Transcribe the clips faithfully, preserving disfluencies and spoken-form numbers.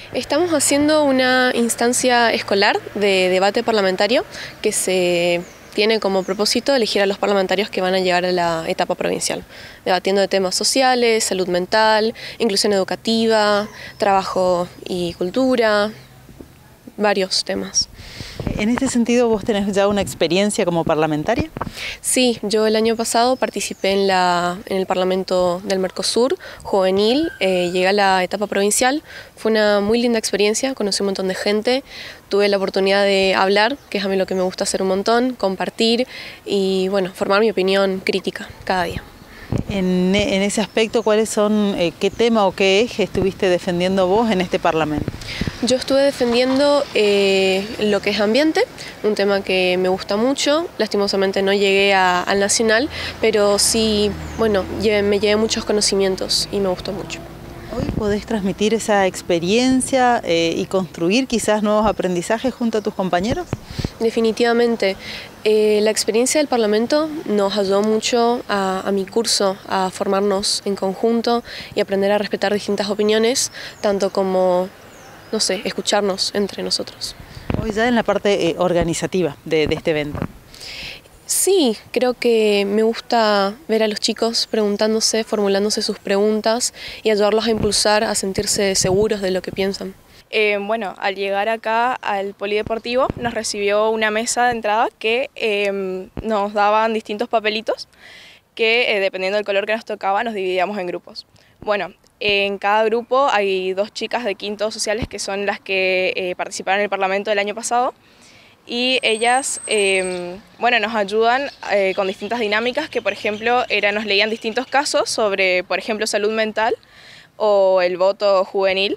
Estamos haciendo una instancia escolar de debate parlamentario que se tiene como propósito elegir a los parlamentarios que van a llegar a la etapa provincial, debatiendo de temas sociales, salud mental, inclusión educativa, trabajo y cultura, varios temas. En este sentido, ¿vos tenés ya una experiencia como parlamentaria? Sí, yo el año pasado participé en, la, en el Parlamento del Mercosur juvenil, eh, llegué a la etapa provincial, fue una muy linda experiencia, conocí un montón de gente, tuve la oportunidad de hablar, que es a mí lo que me gusta hacer un montón, compartir y bueno, formar mi opinión crítica cada día. En, en ese aspecto, ¿cuáles son, eh, qué tema o qué eje estuviste defendiendo vos en este Parlamento? Yo estuve defendiendo eh, lo que es ambiente, un tema que me gusta mucho. Lastimosamente no llegué a, al nacional, pero sí, bueno, me llevé muchos conocimientos y me gustó mucho. ¿Hoy podés transmitir esa experiencia eh, y construir quizás nuevos aprendizajes junto a tus compañeros? Definitivamente. Eh, la experiencia del Parlamento nos ayudó mucho a, a mi curso a formarnos en conjunto y aprender a respetar distintas opiniones, tanto como, no sé, escucharnos entre nosotros. Hoy ya en la parte eh, organizativa de, de este evento. Sí, creo que me gusta ver a los chicos preguntándose, formulándose sus preguntas y ayudarlos a impulsar a sentirse seguros de lo que piensan. Eh, bueno, al llegar acá al polideportivo nos recibió una mesa de entrada que eh, nos daban distintos papelitos que eh, dependiendo del color que nos tocaba nos dividíamos en grupos. Bueno, en cada grupo hay dos chicas de quinto sociales que son las que eh, participaron en el Parlamento del año pasado. Y ellas, eh, bueno, nos ayudan eh, con distintas dinámicas que, por ejemplo, era, nos leían distintos casos sobre, por ejemplo, salud mental o el voto juvenil.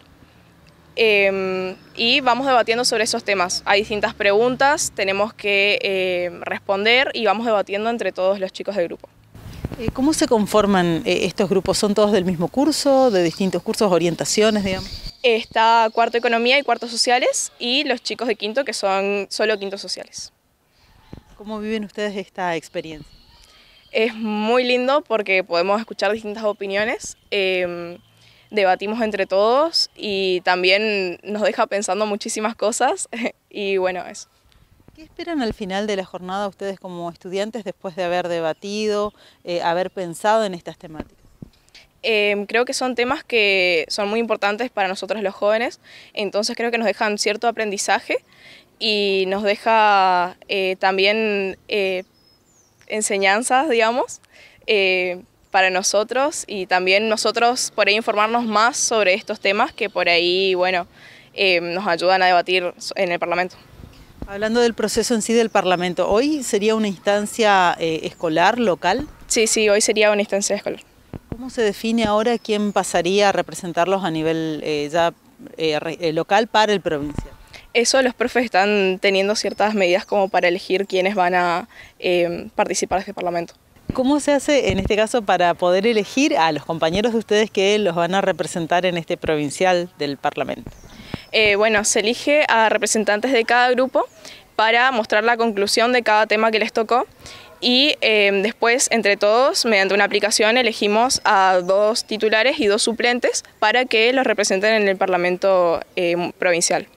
Eh, y vamos debatiendo sobre esos temas. Hay distintas preguntas, tenemos que eh, responder y vamos debatiendo entre todos los chicos del grupo. ¿Cómo se conforman estos grupos? ¿Son todos del mismo curso, de distintos cursos, orientaciones, digamos? Está cuarto economía y cuarto sociales y los chicos de quinto que son solo quinto sociales. ¿Cómo viven ustedes esta experiencia? Es muy lindo porque podemos escuchar distintas opiniones, eh, debatimos entre todos y también nos deja pensando muchísimas cosas y bueno, eso. ¿Qué esperan al final de la jornada ustedes como estudiantes después de haber debatido, eh, haber pensado en estas temáticas? Eh, creo que son temas que son muy importantes para nosotros los jóvenes, entonces creo que nos dejan cierto aprendizaje y nos deja eh, también eh, enseñanzas, digamos, eh, para nosotros y también nosotros por ahí informarnos más sobre estos temas que por ahí, bueno, eh, nos ayudan a debatir en el Parlamento. Hablando del proceso en sí del Parlamento, ¿hoy sería una instancia eh, escolar, local? Sí, sí, hoy sería una instancia escolar. ¿Cómo se define ahora quién pasaría a representarlos a nivel eh, ya eh, local para el provincial? Eso los profes están teniendo ciertas medidas como para elegir quiénes van a eh, participar de este Parlamento. ¿Cómo se hace en este caso para poder elegir a los compañeros de ustedes que los van a representar en este provincial del Parlamento? Eh, bueno, se elige a representantes de cada grupo para mostrar la conclusión de cada tema que les tocó y eh, después, entre todos, mediante una aplicación, elegimos a dos titulares y dos suplentes para que los representen en el Parlamento eh, provincial.